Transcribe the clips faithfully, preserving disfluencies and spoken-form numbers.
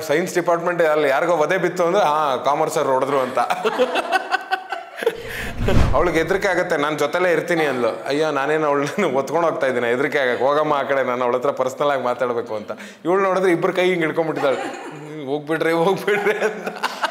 Science department ಅಲ್ಲಿ ಯಾರಿಗೋ ವಧೆ ಬಿತ್ತು ಅಂದರೆ ಹಾಂ ಕಾಮರ್ಸ್ ಅವ್ರು ಹೊಡೆದ್ರು ಅಂತ. ಅವಳಿಗೆ ಹೆದರಿಕೆ ಆಗುತ್ತೆ, ನಾನು ಜೊತೆಲೇ ಇರ್ತೀನಿ ಅಂದ್ಲು. ಅಯ್ಯೋ ನಾನೇನು ಅವಳನ್ನ ಒತ್ಕೊಂಡು ಹೋಗ್ತಾ ಇದ್ದೀನಿ, ಹೆದರಿಕೆ ಆಗಕ್ಕೆ, ಹೋಗಮ್ಮ ಆ ಕಡೆ, ನಾನು ಅವಳ ಹತ್ರ ಪರ್ಸ್ನಲ್ ಆಗಿ ಮಾತಾಡಬೇಕು ಅಂತ. ಇವಳು ನೋಡಿದ್ರೆ ಇಬ್ಬರು ಕೈ ಹಿಂಗೆ ಹಿಡ್ಕೊಂಡ್ಬಿಟ್ಟಿದ್ದಾಳೆ, ಹೋಗ್ಬಿಡ್ರಿ ಹೋಗ್ಬಿಡ್ರಿ ಅಂತ.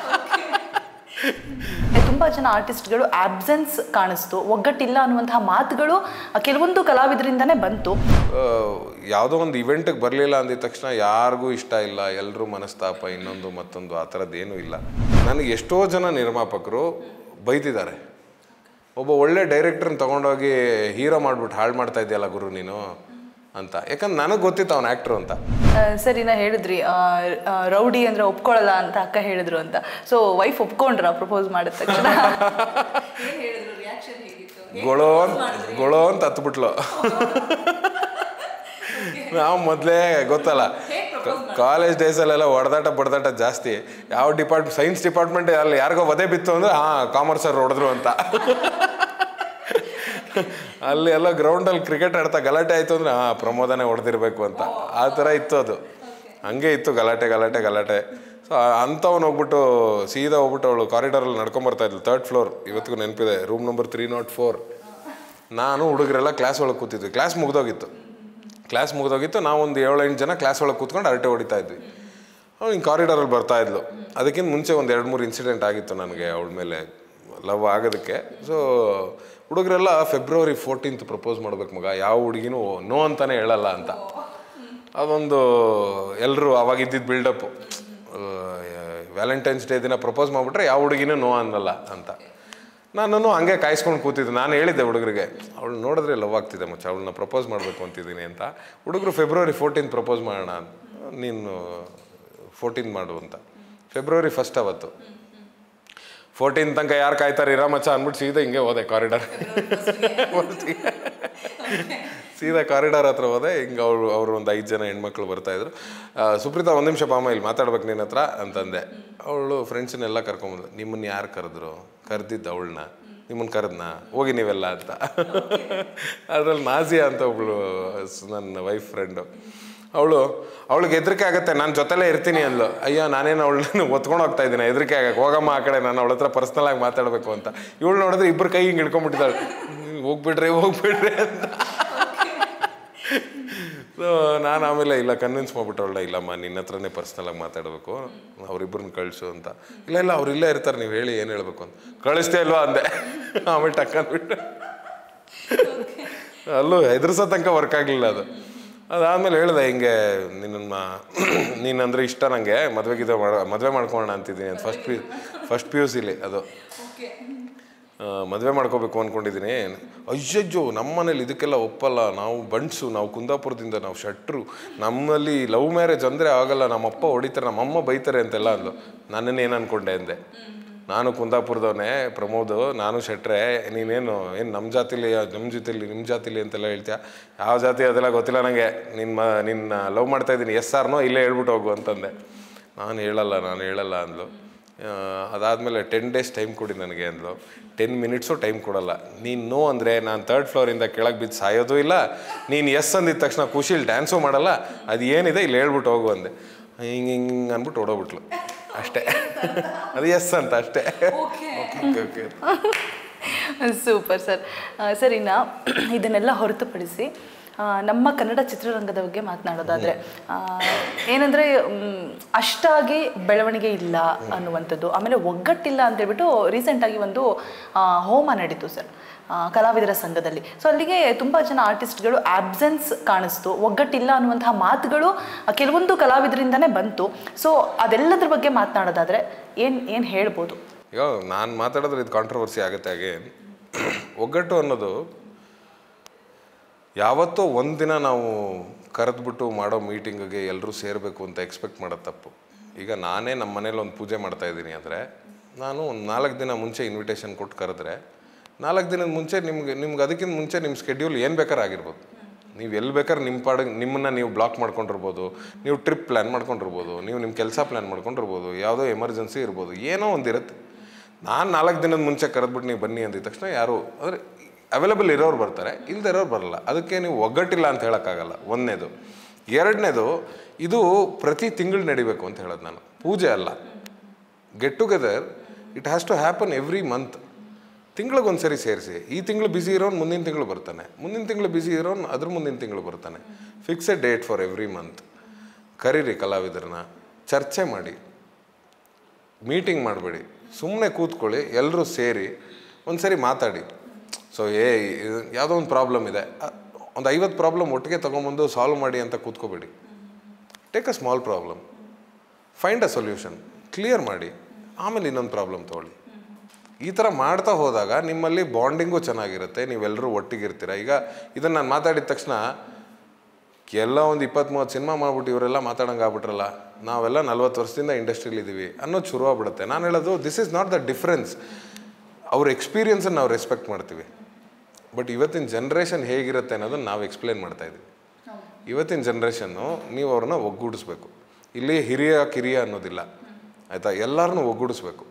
ತುಂಬ ಜನ ಆರ್ಟಿಸ್ಟ್ಗಳು ಆಬ್ಸೆನ್ಸ್ ಕಾಣಿಸ್ತು, ಒಗ್ಗಟ್ಟಿಲ್ಲ ಅನ್ನುವಂತಹ ಮಾತುಗಳು ಕೆಲವೊಂದು ಕಲಾವಿದರಿಂದನೇ ಬಂತು. ಯಾವುದೋ ಒಂದು ಇವೆಂಟಿಗೆ ಬರಲಿಲ್ಲ ಅಂದಿದ ತಕ್ಷಣ ಯಾರಿಗೂ ಇಷ್ಟ ಇಲ್ಲ, ಎಲ್ಲರೂ ಮನಸ್ತಾಪ, ಇನ್ನೊಂದು ಮತ್ತೊಂದು ಆ ಥರದ್ದು ಏನೂ ಇಲ್ಲ. ನನಗೆ ಎಷ್ಟೋ ಜನ ನಿರ್ಮಾಪಕರು ಬೈದಿದ್ದಾರೆ, ಒಬ್ಬ ಒಳ್ಳೆ ಡೈರೆಕ್ಟ್ರನ್ನ ತೊಗೊಂಡೋಗಿ ಹೀರೋ ಮಾಡಿಬಿಟ್ಟು ಹಾಳು ಮಾಡ್ತಾ ಇದೆಯಲ್ಲ ಗುರು ನೀನು ಅಂತ. ಯಾಕಂದ್ರೆ ನನಗೆ ಗೊತ್ತಿತ್ತು ಅವ್ನು ಆ್ಯಕ್ಟ್ರು ಅಂತ. ಸರಿ, ನಾ ಹೇಳಿದ್ರಿ ರೌಡಿ ಅಂದರೆ ಒಪ್ಕೊಳ್ಳಲ್ಲ ಅಂತ ಅಕ್ಕ ಹೇಳಿದ್ರು ಅಂತ. ಸೊ ವೈಫ್ ಒಪ್ಕೊಂಡ್ರ ಪ್ರಪೋಸ್ ಮಾಡಿದ ತಕ್ಷಣ? ಗೊಳೋ ಗೊಳೋ ಅಂತ ಹತ್ಬಿಟ್ಲು. ನಾವು ಮೊದಲೇ ಗೊತ್ತಲ್ಲ, ಕಾಲೇಜ್ ಡೇಸಲ್ಲೆಲ್ಲ ಹೊಡೆದಾಟ ಬಡ್ದಾಟ ಜಾಸ್ತಿ. ಯಾವ ಡಿಪಾರ್ಟ್ಮೆಂಟ್, ಸೈನ್ಸ್ ಡಿಪಾರ್ಟ್ಮೆಂಟ್ ಅಲ್ಲಿ ಯಾರಿಗೋ ವಧೆ ಬಿತ್ತು ಅಂದರೆ ಹಾಂ ಕಾಮರ್ಸ್ ಅವ್ರು ಹೊಡೆದ್ರು ಅಂತ. ಅಲ್ಲಿ ಎಲ್ಲ ಗ್ರೌಂಡಲ್ಲಿ ಕ್ರಿಕೆಟ್ ಆಡ್ತಾ ಗಲಾಟೆ ಆಯಿತು ಅಂದರೆ ಹಾಂ ಪ್ರಮೋದನೇ ಹೊಡೆದಿರ್ಬೇಕು ಅಂತ. ಆ ಥರ ಇತ್ತು ಅದು, ಹಂಗೆ ಇತ್ತು ಗಲಾಟೆ ಗಲಾಟೆ ಗಲಾಟೆ. ಸೊ ಅಂಥವ್ನು ಹೋಗ್ಬಿಟ್ಟು ಸೀದಾ ಹೋಗ್ಬಿಟ್ಟು ಅವಳು ಕಾರಿಡಾರಲ್ಲಿ ನಡ್ಕೊಂಬರ್ತಾ ಇದ್ಲು, ತರ್ಡ್ ಫ್ಲೋರ್, ಇವತ್ತಿಗೂ ನೆನಪಿದೆ, room number three naught four. ನಾನು ಹುಡುಗರೆಲ್ಲ ಕ್ಲಾಸ್ ಒಳಗೆ ಕೂತಿದ್ವಿ, ಕ್ಲಾಸ್ ಮುಗ್ದೋಗಿತ್ತು ಕ್ಲಾಸ್ ಮುಗ್ದೋಗಿತ್ತು ನಾವೊಂದು ಏಳು ಎಂಟು ಜನ ಕ್ಲಾಸ್ ಒಳಗೆ ಕೂತ್ಕೊಂಡು ಅರಟೆ ಹೊಡಿತಾ ಇದ್ವಿ. ಅವಳು ಹಿಂಗೆ ಕಾರಿಡಾರಲ್ಲಿ ಬರ್ತಾಯಿದ್ಲು. ಅದಕ್ಕಿಂತ ಮುಂಚೆ ಒಂದು ಎರಡು ಮೂರು ಇನ್ಸಿಡೆಂಟ್ ಆಗಿತ್ತು ನನಗೆ ಅವಳ ಮೇಲೆ ಲವ್ ಆಗೋದಕ್ಕೆ. ಸೊ ಹುಡುಗರೆಲ್ಲ ಫೆಬ್ರವರಿ ಫೋರ್ಟೀನ್ತ್ ಪ್ರಪೋಸ್ ಮಾಡ್ಬೇಕು ಮಗ, ಯಾವ ಹುಡುಗಿನೂ ನೋ ಅಂತಲೇ ಹೇಳಲ್ಲ ಅಂತ. ಅದೊಂದು ಎಲ್ಲರೂ ಅವಾಗಿದ್ದಿದ್ದು ಬಿಲ್ಡಪ್ಪು, ವ್ಯಾಲೆಂಟೈನ್ಸ್ ಡೇ ದಿನ ಪ್ರಪೋಸ್ ಮಾಡಿಬಿಟ್ರೆ ಯಾವ ಹುಡುಗಿನೂ ನೋ ಅನ್ನಲ್ಲ ಅಂತ. ನಾನು ಹಂಗೆ ಕಾಯಿಸ್ಕೊಂಡು ಕೂತಿದ್ದೆ. ನಾನು ಹೇಳಿದ್ದೆ ಹುಡುಗರಿಗೆ, ಅವಳು ನೋಡಿದ್ರೆ ಲವ್ ಆಗ್ತಿದೆ ಮಚ್ಚ, ಅವಳನ್ನ ಪ್ರಪೋಸ್ ಮಾಡಬೇಕು ಅಂತಿದ್ದೀನಿ ಅಂತ. ಹುಡುಗರು ಫೆಬ್ರವರಿ ಫೋರ್ಟೀನ್ ಪ್ರಪೋಸ್ ಮಾಡೋಣ, ನೀನು ಫೋರ್ಟೀನ್ ಮಾಡು ಅಂತ. ಫೆಬ್ರವರಿ ಫಸ್ಟ್ ಅವತ್ತು ಫೋರ್ಟೀನ್ ತನಕ ಯಾರು ಕಾಯ್ತಾರೆ ಇರೋ ಮಚ್ಚ ಅಂದ್ಬಿಟ್ಟು ಸೀದಾ ಹಿಂಗೆ ಹೋದೆ ಕಾರಿಡಾರ್. ಸೀದಾ ಕಾರಿಡಾರ್ ಹತ್ರ ಹೋದೆ. ಹಿಂಗೆ ಅವರು ಅವರು ಒಂದು ಐದು ಜನ ಹೆಣ್ಮಕ್ಳು ಬರ್ತಾಯಿದ್ರು. ಸುಪ್ರೀತಾ ಒಂದು ನಿಮಿಷ ಪಾಮ ಇಲ್ಲಿ ಮಾತಾಡ್ಬೇಕು ನಿನ್ನ ಹತ್ರ ಅಂತಂದೆ. ಅವಳು ಫ್ರೆಂಡ್ಸನ್ನೆಲ್ಲ ಕರ್ಕೊಂಬಂದು, ನಿಮ್ಮನ್ನು ಯಾರು ಕರೆದ್ರು? ಕರೆದಿದ್ದು ಅವಳನ್ನ, ನಿಮ್ಮನ್ನು ಕರೆದ್ನಾ? ಹೋಗಿ ನೀವೆಲ್ಲ ಅಂತ. ಅದ್ರಲ್ಲಿ ನಾಜಿಯಾ ಅಂತ ಒಬ್ಳು ನನ್ನ ವೈಫ್ ಫ್ರೆಂಡು, ಅವಳು ಅವಳಿಗೆ ಹೆದರಿಕೆ ಆಗುತ್ತೆ, ನಾನು ಜೊತೆಲೇ ಇರ್ತೀನಿ ಅಂದ್ಲು. ಅಯ್ಯೋ ನಾನೇನು ಅವಳನ್ನ ಒತ್ಕೊಂಡು ಹೋಗ್ತಾ ಇದ್ದೀನಿ, ಹೆದರಿಕೆ ಆಗಕ್ಕೆ, ಹೋಗಮ್ಮ ಆ ಕಡೆ, ನಾನು ಅವಳ ಹತ್ರ ಪರ್ಸ್ನಲ್ ಆಗಿ ಮಾತಾಡಬೇಕು ಅಂತ. ಇವಳು ನೋಡಿದ್ರೆ ಇಬ್ಬರು ಕೈ ಹಿಂಗೆ ಹಿಡ್ಕೊಂಡ್ಬಿಟ್ಟಿದ್ದಾಳೆ, ಹೋಗ್ಬಿಡ್ರಿ ಹೋಗ್ಬಿಡ್ರಿ ಅಂತ. ಸೊ ನಾನು ಆಮೇಲೆ ಇಲ್ಲ ಕನ್ವಿನ್ಸ್ ಮಾಡ್ಬಿಟ್ಟವಳ, ಇಲ್ಲಮ್ಮ ನಿನ್ನ ಹತ್ರನೇ ಪರ್ಸ್ನಲಾಗಿ ಮಾತಾಡಬೇಕು, ಅವರಿಬ್ಬರನ್ನ ಕಳಿಸು ಅಂತ. ಇಲ್ಲ ಇಲ್ಲ ಅವ್ರು ಇಲ್ಲೇ ಇರ್ತಾರೆ, ನೀವು ಹೇಳಿ ಏನು ಹೇಳಬೇಕು ಅಂತ. ಕಳಿಸ್ತೇ ಇಲ್ವಾ ಅಂದೆ. ಆಮೇಲೆ ಟಕ್ ಅಂದ್ಬಿಟ್ಟು ಅಲ್ಲೂ ಹೆದರ್ಸೋ ತನಕ ವರ್ಕ್ ಆಗಲಿಲ್ಲ ಅದು. ಅದಾದಮೇಲೆ ಹೇಳಿದೆ, ಹಿಂಗೆ ನಿನ್ನ ನೀನಂದರೆ ಇಷ್ಟ ನನಗೆ, ಮದುವೆಗಿದ ಮದುವೆ ಮಾಡ್ಕೊಳ್ಳೋಣ ಅಂತಿದ್ದೀನಿ ಅಂತ. First P first P U ಸಿಲಿ ಅದು ಮದುವೆ ಮಾಡ್ಕೋಬೇಕು ಅಂದ್ಕೊಂಡಿದ್ದೀನಿ. ಅಯ್ಯಜ್ಜೋ ನಮ್ಮ ಮನೇಲಿ ಇದಕ್ಕೆಲ್ಲ ಒಪ್ಪಲ್ಲ, ನಾವು ಬಂಡ್ಸು, ನಾವು ಕುಂದಾಪುರದಿಂದ, ನಾವು ಶೆಟ್ರು, ನಮ್ಮಲ್ಲಿ ಲವ್ ಮ್ಯಾರೇಜ್ ಅಂದರೆ ಆಗಲ್ಲ, ನಮ್ಮಪ್ಪ ಹೊಡಿತಾರೆ, ನಮ್ಮಮ್ಮ ಬೈತಾರೆ ಅಂತೆಲ್ಲ ಅಂದ್ಲು. ನನ್ನನ್ನು ಏನು ಅಂದ್ಕೊಂಡೆ ಅಂದೆ, ನಾನು ಕುಂದಾಪುರದವನೇ ಪ್ರಮೋದು, ನಾನು ಶೆಟ್ರೆ, ನೀನೇನು ಏನು ನಮ್ಮ ಜಾತಿಲಿ ನಮ್ಮ ಜೊತೆಲಿ ನಿಮ್ಮ ಜಾತಿಲಿ ಅಂತೆಲ್ಲ ಹೇಳ್ತೀಯ, ಯಾವ ಜಾತಿ ಅದೆಲ್ಲ ಗೊತ್ತಿಲ್ಲ ನನಗೆ, ನಿನ್ನ ನಿನ್ನ ಲವ್ ಮಾಡ್ತಾಯಿದ್ದೀನಿ, ಎಸ್ ಆರ್ನೋ ಇಲ್ಲೇ ಹೇಳ್ಬಿಟ್ಟು ಹೋಗು ಅಂತಂದೆ. ನಾನು ಹೇಳಲ್ಲ ನಾನು ಹೇಳಲ್ಲ ಅಂದ್ಲು. ಅದಾದಮೇಲೆ ಟೆನ್ ಡೇಸ್ ಟೈಮ್ ಕೊಡಿ ನನಗೆ ಅಂದ್ಲು. ಟೆನ್ ಮಿನಿಟ್ಸು ಟೈಮ್ ಕೊಡಲ್ಲ, ನೀನು ನೋ ಅಂದರೆ ನಾನು ತರ್ಡ್ ಫ್ಲೋರಿಂದ ಕೆಳಗೆ ಬಿದ್ದು ಸಾಯೋದು ಇಲ್ಲ, ನೀನು ಎಸ್ ಅಂದಿದ ತಕ್ಷಣ ಖುಷಿಲಿ ಡ್ಯಾನ್ಸು ಮಾಡಲ್ಲ, ಅದು ಏನಿದೆ ಇಲ್ಲಿ ಹೇಳ್ಬಿಟ್ಟು ಹೋಗು ಅಂದೆ. ಹಿಂಗೆ ಹಿಂಗೆ ಅಂದ್ಬಿಟ್ಟು ಹೊಡೋಗ್ಬಿಟ್ಲು ಅಷ್ಟೇ. ಅದು ಎಸ್ ಅಂತ ಅಷ್ಟೇ. Okay super sir. ಸರ್, ಇನ್ನು ಇದನ್ನೆಲ್ಲ ಹೊರತುಪಡಿಸಿ ನಮ್ಮ ಕನ್ನಡ ಚಿತ್ರರಂಗದ ಬಗ್ಗೆ ಮಾತನಾಡೋದಾದರೆ ಏನಂದರೆ ಅಷ್ಟಾಗಿ ಬೆಳವಣಿಗೆ ಇಲ್ಲ ಅನ್ನುವಂಥದ್ದು, ಆಮೇಲೆ ಒಗ್ಗಟ್ಟಿಲ್ಲ ಅಂತೇಳ್ಬಿಟ್ಟು ರೀಸೆಂಟಾಗಿ ಒಂದು ಹೋಮ ನಡೀತು ಸರ್ ಕಲಾವಿದರ ಸಂಘದಲ್ಲಿ. ಸೊ ಅಲ್ಲಿಗೆ ತುಂಬ ಜನ ಆರ್ಟಿಸ್ಟ್ಗಳು ಆಬ್ಸೆನ್ಸ್ ಕಾಣಿಸ್ತು, ಒಗ್ಗಟ್ಟಿಲ್ಲ ಅನ್ನುವಂತಹ ಮಾತುಗಳು ಕೆಲವೊಂದು ಕಲಾವಿದರಿಂದನೇ ಬಂತು. ಸೊ ಅದೆಲ್ಲದ್ರ ಬಗ್ಗೆ ಮಾತನಾಡೋದಾದರೆ ಏನು ಏನು ಹೇಳ್ಬೋದು? ಈಗ ನಾನು ಮಾತಾಡಿದ್ರೆ ಇದು ಕಾಂಟ್ರವರ್ಸಿ ಆಗುತ್ತೆ. ಹಾಗೆ ಒಗ್ಗಟ್ಟು ಅನ್ನೋದು ಯಾವತ್ತೋ ಒಂದಿನ ನಾವು ಕರೆದ್ಬಿಟ್ಟು ಮಾಡೋ ಮೀಟಿಂಗಿಗೆ ಎಲ್ಲರೂ ಸೇರಬೇಕು ಅಂತ ಎಕ್ಸ್ಪೆಕ್ಟ್ ಮಾಡೋದು ತಪ್ಪು. ಈಗ ನಾನೇ ನಮ್ಮ ಮನೇಲಿ ಒಂದು ಪೂಜೆ ಮಾಡ್ತಾಯಿದ್ದೀನಿ ಅಂದರೆ ನಾನು ಒಂದು ನಾಲ್ಕು ದಿನ ಮುಂಚೆ ಇನ್ವಿಟೇಷನ್ ಕೊಟ್ಟು ಕರೆದ್ರೆ ನಾಲ್ಕು ದಿನದ ಮುಂಚೆ ನಿಮ್ಗೆ ನಿಮ್ಗೆ ಅದಕ್ಕಿಂತ ಮುಂಚೆ ನಿಮ್ಮ ಸ್ಕೆಡ್ಯೂಲ್ ಏನು ಬೇಕಾದ್ರೆ ಆಗಿರ್ಬೋದು, ನೀವು ಎಲ್ಲಿ ಬೇಕಾದ್ರೆ ನಿಮ್ಮ ಪಾಡಿಗೆ ನಿಮ್ಮನ್ನು ನೀವು ಬ್ಲಾಕ್ ಮಾಡ್ಕೊಂಡಿರ್ಬೋದು, ನೀವು ಟ್ರಿಪ್ ಪ್ಲ್ಯಾನ್ ಮಾಡ್ಕೊಂಡಿರ್ಬೋದು, ನೀವು ನಿಮ್ಮ ಕೆಲಸ ಪ್ಲ್ಯಾನ್ ಮಾಡ್ಕೊಂಡಿರ್ಬೋದು, ಯಾವುದೋ ಎಮರ್ಜೆನ್ಸಿ ಇರ್ಬೋದು, ಏನೋ ಒಂದಿರುತ್ತೆ. ನಾನು ನಾಲ್ಕು ದಿನದ ಮುಂಚೆ ಕರೆದ್ಬಿಟ್ಟು ನೀವು ಬನ್ನಿ ಅಂದಿದ ತಕ್ಷಣ ಯಾರು ಅಂದರೆ ಅವೈಲೇಬಲ್ ಇರೋರು ಬರ್ತಾರೆ, ಇಲ್ಲದೆ ಇರೋರು ಬರಲ್ಲ. ಅದಕ್ಕೆ ನೀವು ಒಗ್ಗಟ್ಟಿಲ್ಲ ಅಂತ ಹೇಳೋಕ್ಕಾಗಲ್ಲ. ಒಂದನೇದು. ಎರಡನೇದು, ಇದು ಪ್ರತಿ ತಿಂಗಳು ನಡಿಬೇಕು ಅಂತ ಹೇಳೋದು ನಾನು, ಪೂಜೆ ಅಲ್ಲ. Get together it has to happen every month. ತಿಂಗಳಿಗೊಂದು ಸರಿ ಸೇರಿಸಿ. ಈ ತಿಂಗಳು ಬ್ಯುಸಿ ಇರೋನು ಮುಂದಿನ ತಿಂಗಳು ಬರ್ತಾನೆ, ಮುಂದಿನ ತಿಂಗಳು ಬ್ಯುಸಿ ಇರೋನು ಅದ್ರ ಮುಂದಿನ ತಿಂಗಳು ಬರ್ತಾನೆ. Fix a date for every month. ಕರೀರಿ ಕಲಾವಿದರನ್ನ, ಚರ್ಚೆ ಮಾಡಿ, ಮೀಟಿಂಗ್ ಮಾಡಬೇಡಿ, ಸುಮ್ಮನೆ ಕೂತ್ಕೊಳ್ಳಿ, ಎಲ್ಲರೂ ಸೇರಿ ಒಂದು ಸರಿ ಮಾತಾಡಿ. ಸೊ ಏ ಯಾವುದೋ ಒಂದು ಪ್ರಾಬ್ಲಮ್ ಇದೆ, ಒಂದು ಐವತ್ತು ಪ್ರಾಬ್ಲಮ್ ಒಟ್ಟಿಗೆ ತೊಗೊಂಬಂದು ಸಾಲ್ವ್ ಮಾಡಿ ಅಂತ ಕೂತ್ಕೋಬೇಡಿ. Take a small problem, find a solution, clear ಮಾಡಿ, ಆಮೇಲೆ ಇನ್ನೊಂದು ಪ್ರಾಬ್ಲಮ್ ತೊಗೊಳ್ಳಿ. ಈ ಥರ ಮಾಡ್ತಾ ಹೋದಾಗ ನಿಮ್ಮಲ್ಲಿ ಬಾಂಡಿಂಗು ಚೆನ್ನಾಗಿರುತ್ತೆ, ನೀವೆಲ್ಲರೂ ಒಟ್ಟಿಗಿರ್ತೀರ. ಈಗ ಇದನ್ನು ನಾನು ಮಾತಾಡಿದ ತಕ್ಷಣ ಎಲ್ಲ ಒಂದು ಇಪ್ಪತ್ತು ಮೂವತ್ತು ಸಿನಿಮಾ ಮಾಡ್ಬಿಟ್ಟು ಇವರೆಲ್ಲ ಮಾತಾಡೋಂಗೆ ಆಗ್ಬಿಟ್ರಲ್ಲ, ನಾವೆಲ್ಲ ನಲ್ವತ್ತು ವರ್ಷದಿಂದ ಇಂಡಸ್ಟ್ರಿಲಿದ್ದೀವಿ ಅನ್ನೋದು ಶುರುವಾಗ್ಬಿಡುತ್ತೆ. ನಾನು ಹೇಳೋದು, this is not the difference. ಅವ್ರ ಎಕ್ಸ್ಪೀರಿಯನ್ಸನ್ನು ನಾವು ರೆಸ್ಪೆಕ್ಟ್ ಮಾಡ್ತೀವಿ, ಬಟ್ ಇವತ್ತಿನ ಜನ್ರೇಷನ್ ಹೇಗಿರುತ್ತೆ ಅನ್ನೋದನ್ನು ನಾವು ಎಕ್ಸ್ಪ್ಲೇನ್ ಮಾಡ್ತಾಯಿದ್ದೀವಿ. ಇವತ್ತಿನ ಜನ್ರೇಷನ್ನು ನೀವು ಅವ್ರನ್ನ ಒಗ್ಗೂಡಿಸ್ಬೇಕು. ಇಲ್ಲಿ ಹಿರಿಯ ಕಿರಿಯ ಅನ್ನೋದಿಲ್ಲ, ಆಯಿತಾ? ಎಲ್ಲರನ್ನೂ ಒಗ್ಗೂಡಿಸ್ಬೇಕು.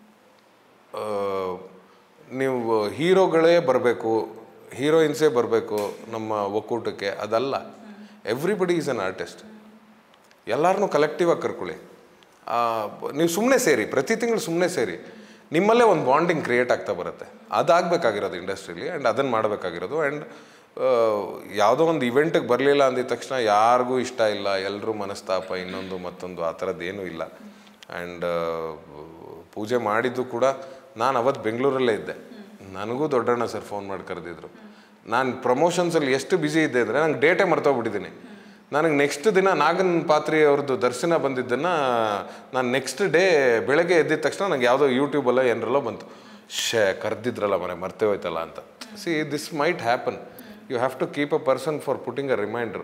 ನೀವು ಹೀರೋಗಳೇ ಬರಬೇಕು, ಹೀರೋಯಿನ್ಸೇ ಬರಬೇಕು ನಮ್ಮ ಒಕ್ಕೂಟಕ್ಕೆ, ಅದಲ್ಲ. Everybody is an artist. ಎಲ್ಲರನ್ನೂ ಕಲೆಕ್ಟಿವಾಗಿ ಕರ್ಕೊಳ್ಳಿ. ನೀವು ಸುಮ್ಮನೆ ಸೇರಿ, ಪ್ರತಿ ತಿಂಗಳು ಸುಮ್ಮನೆ ಸೇರಿ, ನಿಮ್ಮಲ್ಲೇ ಒಂದು ಬಾಂಡಿಂಗ್ ಕ್ರಿಯೇಟ್ ಆಗ್ತಾ ಬರುತ್ತೆ. ಅದಾಗಬೇಕಾಗಿರೋದು ಇಂಡಸ್ಟ್ರೀಲಿ, ಆ್ಯಂಡ್ ಅದನ್ನು ಮಾಡಬೇಕಾಗಿರೋದು. ಆ್ಯಂಡ್ ಯಾವುದೋ ಒಂದು ಇವೆಂಟಿಗೆ ಬರಲಿಲ್ಲ ಅಂದಿದ ತಕ್ಷಣ ಯಾರಿಗೂ ಇಷ್ಟ ಇಲ್ಲ, ಎಲ್ಲರೂ ಮನಸ್ತಾಪ, ಇನ್ನೊಂದು ಮತ್ತೊಂದು, ಆ ಥರದ್ದು ಏನೂ ಇಲ್ಲ. ಆ್ಯಂಡ್ ಪೂಜೆ ಮಾಡಿದ್ದು ಕೂಡ, ನಾನು ಅವತ್ತು ಬೆಂಗಳೂರಲ್ಲೇ ಇದ್ದೆ. ನನಗೂ ದೊಡ್ಡಣ್ಣ ಸರ್ ಫೋನ್ ಮಾಡಿ ಕರೆದಿದ್ರು. ನಾನು ಪ್ರಮೋಷನ್ಸಲ್ಲಿ ಎಷ್ಟು ಬ್ಯುಸಿ ಇದ್ದೆ ಅಂದರೆ ನಂಗೆ ಡೇಟೇ ಮರ್ತೋಗ್ಬಿಟ್ಟಿದ್ದೀನಿ. ನನಗೆ ನೆಕ್ಸ್ಟ್ ದಿನ ನಾಗನ್ ಪಾತ್ರಿ ಅವ್ರದ್ದು ದರ್ಶನ ಬಂದಿದ್ದನ್ನು ನಾನು ನೆಕ್ಸ್ಟ್ ಡೇ ಬೆಳಗ್ಗೆ ಎದ್ದಿದ ತಕ್ಷಣ ನಂಗೆ ಯಾವುದೋ ಯೂಟ್ಯೂಬಲ್ಲೋ ಏನರಲ್ಲೋ ಬಂತು, ಶೇ ಕರೆದಿದ್ರಲ್ಲ ಮನೆ ಮರ್ತೇ ಹೋಯ್ತಲ್ಲ ಅಂತ. See this might happen. You have to keep a person for putting a reminder.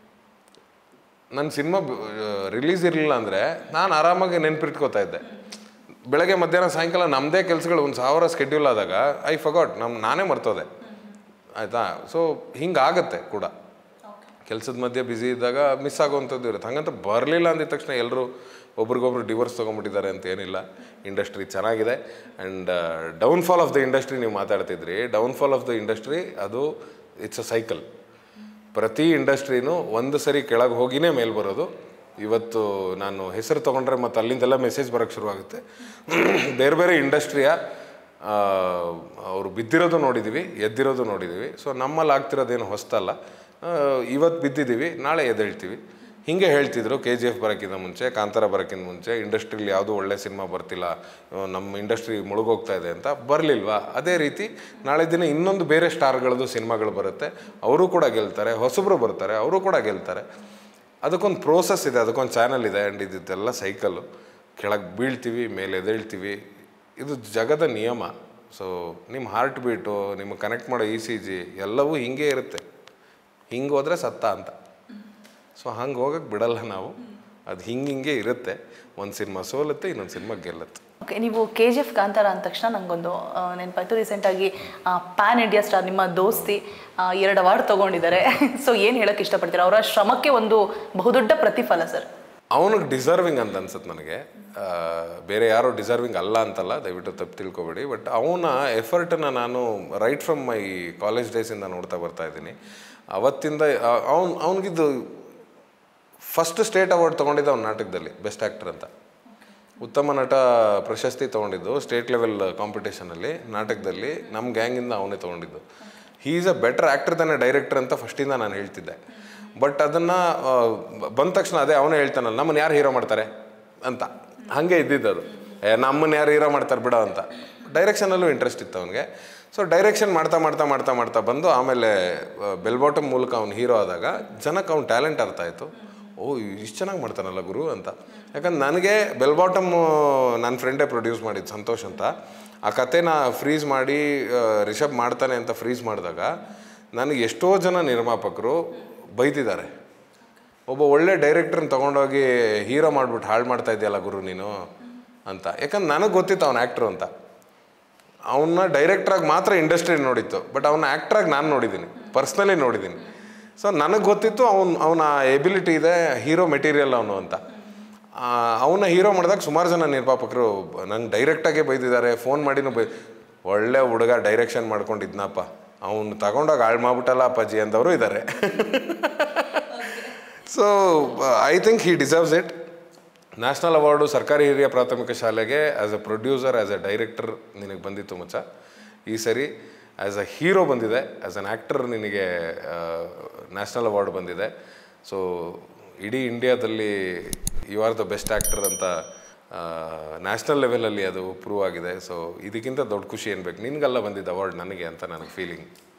ನನ್ನ ಸಿನಿಮಾ ರಿಲೀಸ್ ಇರಲಿಲ್ಲ ಅಂದರೆ ನಾನು ಆರಾಮಾಗಿ ನೆನ್ಪಿಟ್ಕೋತಾ ಇದ್ದೆ. ಬೆಳಗ್ಗೆ ಮಧ್ಯಾಹ್ನ ಸಾಯಂಕಾಲ ನಮ್ಮದೇ ಕೆಲಸಗಳು ಒಂದು ಸಾವಿರ ಸ್ಕೆಡ್ಯೂಲ್ ಆದಾಗ ಐ ಫಗಾಟ್, ನಮ್ಮ ನಾನೇ ಮರ್ತೋದೆ, ಆಯಿತಾ? ಸೊ ಹಿಂಗಾಗತ್ತೆ ಕೂಡ, ಕೆಲಸದ ಮಧ್ಯೆ ಬ್ಯುಸಿ ಇದ್ದಾಗ ಮಿಸ್ ಆಗುವಂಥದ್ದು ಇರುತ್ತೆ. ಹಾಗಂತ ಬರಲಿಲ್ಲ ಅಂದಿದ ತಕ್ಷಣ ಎಲ್ಲರೂ ಒಬ್ರಿಗೊಬ್ರು ಡಿವೋರ್ಸ್ ತೊಗೊಂಡ್ಬಿಟ್ಟಿದ್ದಾರೆ ಅಂತ ಏನಿಲ್ಲ. ಇಂಡಸ್ಟ್ರಿ ಚೆನ್ನಾಗಿದೆ. And downfall of the industry ನೀವು ಮಾತಾಡ್ತಿದ್ರಿ. ಡೌನ್ಫಾಲ್ ಆಫ್ ದ ಇಂಡಸ್ಟ್ರಿ ಅದು ಇಟ್ಸ್ ಅ ಸೈಕಲ್. ಪ್ರತಿ ಇಂಡಸ್ಟ್ರಿನೂ ಒಂದು ಸರಿ ಕೆಳಗೆ ಹೋಗಿನೇ ಮೇಲೆ ಬರೋದು. ಇವತ್ತು ನಾನು ಹೆಸರು ತೊಗೊಂಡ್ರೆ ಮತ್ತು ಅಲ್ಲಿಂದೆಲ್ಲ ಮೆಸೇಜ್ ಬರೋಕ್ಕೆ ಶುರುವಾಗುತ್ತೆ. ಬೇರೆ ಬೇರೆ ಇಂಡಸ್ಟ್ರಿಯ ಅವರು ಬಿದ್ದಿರೋದು ನೋಡಿದ್ದೀವಿ, ಎದ್ದಿರೋದು ನೋಡಿದ್ದೀವಿ. ಸೊ ನಮ್ಮಲ್ಲಿ ಆಗ್ತಿರೋದೇನು ಹೊಸ್ತಲ್ಲ. ಇವತ್ತು ಬಿದ್ದಿದ್ದೀವಿ, ನಾಳೆ ಎದ್ದೇಳ್ತೀವಿ. ಹೀಗೆ ಹೇಳ್ತಿದ್ರು ಕೆ ಜಿ ಎಫ್ ಬರೋಕ್ಕಿಂತ ಮುಂಚೆ, ಕಾಂತಾರ ಬರೋಕ್ಕಿಂತ ಮುಂಚೆ, ಇಂಡಸ್ಟ್ರಿಲಿ ಯಾವುದೂ ಒಳ್ಳೆ ಸಿನಿಮಾ ಬರ್ತಿಲ್ಲ, ನಮ್ಮ ಇಂಡಸ್ಟ್ರಿ ಮುಳುಗೋಗ್ತಾ ಇದೆ ಅಂತ. ಬರಲಿಲ್ವಾ? ಅದೇ ರೀತಿ ನಾಳೆ ದಿನ ಇನ್ನೊಂದು ಬೇರೆ ಸ್ಟಾರ್ಗಳದ್ದು ಸಿನಿಮಾಗಳು ಬರುತ್ತೆ, ಅವರು ಕೂಡ ಗೆಲ್ತಾರೆ. ಹೊಸಬ್ರು ಬರ್ತಾರೆ, ಅವರು ಕೂಡ ಗೆಲ್ತಾರೆ. ಅದಕ್ಕೊಂದು ಪ್ರೋಸೆಸ್ ಇದೆ, ಅದಕ್ಕೊಂದು ಚಾನಲ್ ಇದೆ. ಆ್ಯಂಡ್ ಇದೆಲ್ಲ ಸೈಕಲ್ಲು. ಕೆಳಗೆ ಬೀಳ್ತೀವಿ, ಮೇಲೆ ಎದ್ದೇಳ್ತೀವಿ. ಇದು ಜಗದ ನಿಯಮ. ಸೊ ನಿಮ್ಮ ಹಾರ್ಟ್ ಬೀಟು, ನಿಮಗೆ ಕನೆಕ್ಟ್ ಮಾಡೋ ಇ ಸಿ ಜಿ ಎಲ್ಲವೂ ಹಿಂಗೆ ಇರುತ್ತೆ. ಹಿಂಗೆ ಹೋದರೆ ಸತ್ತ ಅಂತ. ಸೊ ಹಂಗೆ ಹೋಗಕ್ಕೆ ಬಿಡಲ್ಲ ನಾವು. ಅದು ಹಿಂಗೆ ಹಿಂಗೆ ಇರುತ್ತೆ. ಒಂದು ಸಿನಿಮಾ ಸೋಲುತ್ತೆ, ಇನ್ನೊಂದು ಸಿನಿಮಾ ಗೆಲ್ಲುತ್ತೆ. ಓಕೆ, ನೀವು ಕೆ ಜಿ ಎಫ್ ಕಾಂತಾರ ಅಂದ ತಕ್ಷಣ ನನಗೊಂದು ನೆನಪಾಯ್ತು. ರೀಸೆಂಟಾಗಿ ಪ್ಯಾನ್ ಇಂಡಿಯಾ ಸ್ಟಾರ್ ನಿಮ್ಮ ದೋಸ್ತಿ ಎರಡು ಅವಾರ್ಡ್ ತೊಗೊಂಡಿದ್ದಾರೆ. ಸೊ ಏನು ಹೇಳೋಕ್ಕೆ ಇಷ್ಟಪಡ್ತೀರಾ? ಅವರ ಶ್ರಮಕ್ಕೆ ಒಂದು ಬಹುದೊಡ್ಡ ಪ್ರತಿಫಲ ಸರ್. ಅವನಿಗೆ ಡಿಸರ್ವಿಂಗ್ ಅಂತ ಅನ್ಸುತ್ತೆ ನನಗೆ. ಬೇರೆ ಯಾರೋ ಡಿಸರ್ವಿಂಗ್ ಅಲ್ಲ ಅಂತಲ್ಲ, ದಯವಿಟ್ಟು ತಪ್ಪು ತಿಳ್ಕೊಬೇಡಿ. ಬಟ್ ಅವನ ಎಫರ್ಟನ್ನು ನಾನು ರೈಟ್ ಫ್ರಮ್ ಮೈ ಕಾಲೇಜ್ ಡೇಸಿಂದ ನೋಡ್ತಾ ಬರ್ತಾ ಇದ್ದೀನಿ. ಅವತ್ತಿಂದ ಅವ್ನು ಅವನಿಗಿದ್ದು ಫಸ್ಟ್ ಸ್ಟೇಟ್ ಅವಾರ್ಡ್ ತೊಗೊಂಡಿದ್ದು ಅವ್ನ ನಾಟಕದಲ್ಲಿ, ಬೆಸ್ಟ್ ಆ್ಯಕ್ಟರ್ ಅಂತ. ಉತ್ತಮ ನಟ ಪ್ರಶಸ್ತಿ ತೊಗೊಂಡಿದ್ದು ಸ್ಟೇಟ್ ಲೆವೆಲ್ ಕಾಂಪಿಟೇಷನಲ್ಲಿ, ನಾಟಕದಲ್ಲಿ ನಮ್ಮ ಗ್ಯಾಂಗಿಂದ ಅವನೇ ತೊಗೊಂಡಿದ್ದು. He is a better actor than a director ಅಂತ ಫಸ್ಟಿಂದ ನಾನು ಹೇಳ್ತಿದ್ದೆ. ಬಟ್ ಅದನ್ನು ಬಂದ ತಕ್ಷಣ ಅದೇ ಅವನೇ ಹೇಳ್ತಾನಲ್ಲ, ನಮ್ಮನ್ನು ಯಾರು ಹೀರೋ ಮಾಡ್ತಾರೆ ಅಂತ. ಹಾಗೆ ಇದ್ದಿದ್ದು ಅದು. ಏ ನಮ್ಮನ್ನು ಯಾರು ಹೀರೋ ಮಾಡ್ತಾರೆ ಬಿಡೋ ಅಂತ. ಡೈರೆಕ್ಷನಲ್ಲೂ ಇಂಟ್ರೆಸ್ಟ್ ಇತ್ತು ಅವನಿಗೆ. ಸೊ ಡೈರೆಕ್ಷನ್ ಮಾಡ್ತಾ ಮಾಡ್ತಾ ಮಾಡ್ತಾ ಮಾಡ್ತಾ ಬಂದು ಆಮೇಲೆ ಬೆಲ್ ಬಾಟಮ್ ಮೂಲಕ ಅವ್ನು ಹೀರೋ ಆದಾಗ ಜನಕ್ಕೆ ಅವ್ನು ಟ್ಯಾಲೆಂಟ್ ಅರ್ಥ ಆಯಿತು. ಓ ಇಷ್ಟು ಚೆನ್ನಾಗಿ ಮಾಡ್ತಾನಲ್ಲ ಗುರು ಅಂತ. ಯಾಕಂದ್ರೆ ನನಗೆ ಬೆಲ್ ಬಾಟಮ್ಮು ನನ್ನ ಫ್ರೆಂಡೇ ಪ್ರೊಡ್ಯೂಸ್ ಮಾಡಿದ್ದು, ಸಂತೋಷ್ ಅಂತ. ಆ ಕಥೆನ ಫ್ರೀಸ್ ಮಾಡಿ ರಿಷಬ್ ಮಾಡ್ತಾನೆ ಅಂತ ಫ್ರೀಸ್ ಮಾಡಿದಾಗ ನನಗೆ ಎಷ್ಟೋ ಜನ ನಿರ್ಮಾಪಕರು ಬೈತಿದ್ದಾರೆ, ಒಬ್ಬ ಒಳ್ಳೆ ಡೈರೆಕ್ಟ್ರನ್ನ ತೊಗೊಂಡೋಗಿ ಹೀರೋ ಮಾಡಿಬಿಟ್ಟು ಹಾಳು ಮಾಡ್ತಾ ಇದೆಯಲ್ಲ ಗುರು ನೀನು ಅಂತ. ಯಾಕಂದ್ರೆ ನನಗೆ ಗೊತ್ತಿತ್ತು ಅವ್ನು ಆ್ಯಕ್ಟ್ರು ಅಂತ. ಅವನ್ನ ಡೈರೆಕ್ಟ್ರಾಗಿ ಮಾತ್ರ ಇಂಡಸ್ಟ್ರಿ ನೋಡಿತ್ತು, ಬಟ್ ಅವನ ಆ್ಯಕ್ಟ್ರಾಗಿ ನಾನು ನೋಡಿದ್ದೀನಿ, ಪರ್ಸ್ನಲಿ ನೋಡಿದ್ದೀನಿ. ಸೊ ನನಗೆ ಗೊತ್ತಿತ್ತು ಅವನು ಅವನ ಎಬಿಲಿಟಿ ಇದೆ, ಹೀರೋ ಮೆಟೀರಿಯಲ್ ಅವನು ಅಂತ. ಅವನ ಹೀರೋ ಮಾಡಿದಾಗ ಸುಮಾರು ಜನ ನಿರ್ಮಾಪಕರು ನಂಗೆ ಡೈರೆಕ್ಟಾಗೇ ಬೈದಿದ್ದಾರೆ, ಫೋನ್ ಮಾಡಿನೂ ಬೈ ಒಳ್ಳೆ ಹುಡುಗ ಡೈರೆಕ್ಷನ್ ಮಾಡ್ಕೊಂಡಿದ್ನಪ್ಪ, ಅವನು ತಗೊಂಡೋಗಿ ಹಾಳು ಮಾಡ್ಬಿಟ್ಟಲ್ಲ ಅಪ್ಪಾಜಿ ಅಂದವರು ಇದ್ದಾರೆ. So I think he deserves it. National award ಸರ್ಕಾರಿ ಹಿರಿಯ ಪ್ರಾಥಮಿಕ ಶಾಲೆಗೆ as a producer, as a director ನಿನಗೆ ಬಂದಿತ್ತು ಮಚ್ಚ. ಈ ಸರಿ ಆ್ಯಸ್ ಅ ಹೀರೋ ಬಂದಿದೆ, ಆ್ಯಸ್ ಅನ್ ಆ್ಯಕ್ಟರ್ ನಿನಗೆ ನ್ಯಾಷನಲ್ ಅವಾರ್ಡ್ ಬಂದಿದೆ. ಸೊ ಇಡೀ ಇಂಡಿಯಾದಲ್ಲಿ you are the best actor ಅಂತ ನ್ಯಾಷನಲ್ ಲೆವೆಲಲ್ಲಿ ಅದು ಪ್ರೂವ್ ಆಗಿದೆ. ಸೊ ಇದಕ್ಕಿಂತ ದೊಡ್ಡ ಖುಷಿ ಏನು ಬೇಕು, ನಿನಗೆಲ್ಲ ಬಂದಿದ್ದ ಅವಾರ್ಡ್ ನನಗೆ ಅಂತ ನನಗೆ ಫೀಲಿಂಗ್.